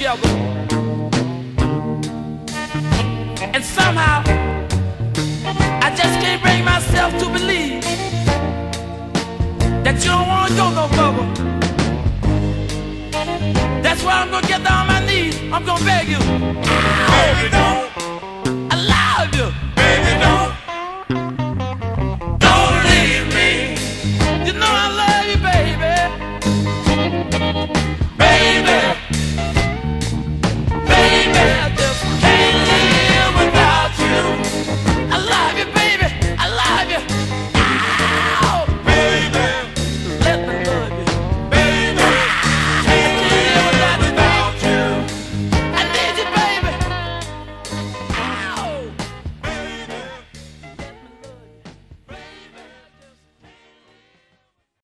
together. And somehow, I just can't bring myself to believe that you don't want to go no further. That's why I'm gonna get down on my knees. I'm gonna beg you. Hold it on.